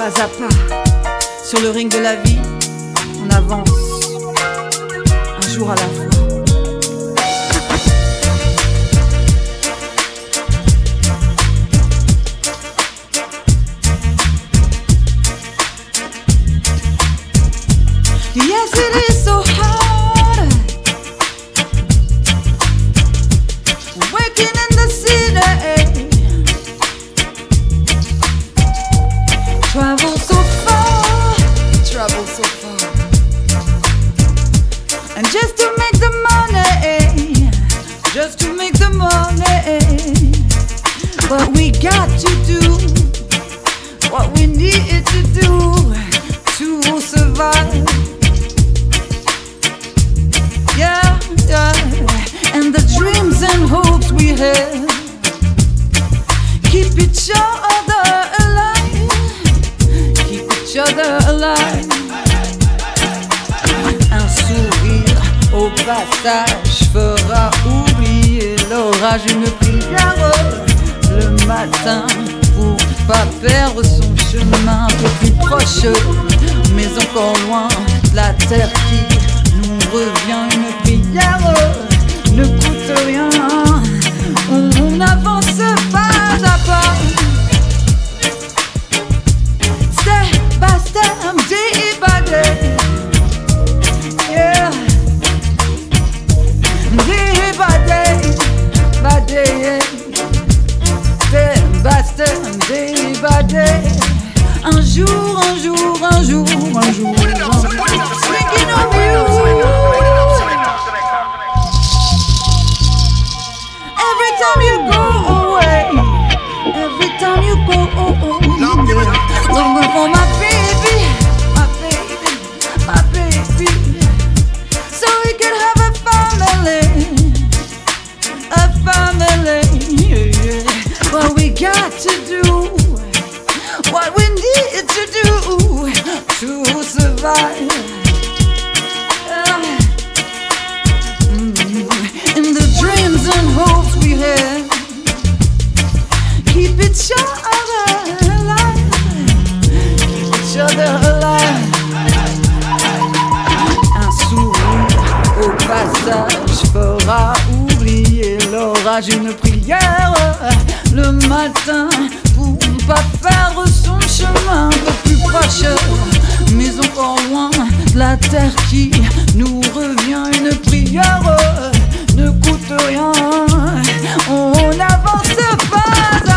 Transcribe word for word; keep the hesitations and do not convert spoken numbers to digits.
Pas à pas, sur le ring de la vie, on avance, un jour à la fois. Yes, it is so hard working in the city. Travel so far, travel so far, and just to make the money, just to make the money. But we got to do what we need to do to survive. Yeah, yeah, and the dreams and hopes we have keep each other alive, keep each other alive. Un sourire au passage fera oublier l'orage. Une prière le matin pour pas perdre son chemin. Un peu plus proche, mais encore loin de la terre qui nous revient. Une prière ne coûte rien, on, on avance pas à pas, step by step, day by day, yeah, day by day, by day, step by step, day by day. Un jour, un jour, un jour, un jour, un jour, thinking of you. Every time you go away, every time you go away, longing for my baby, my baby, my baby, so we can have a family, a family. Yeah, yeah. But we got to do what we need to do to survive. Uh, mm, in the dreams and hopes we have, keep each other alive, keep each other alive. Un sourire au passage fera oublier l'orage. Une prière le matin pour pas perdre son chemin. Un peu plus proche, mais encore loin de la terre qui nous revient. Une prière ne coûte rien, on avance pas.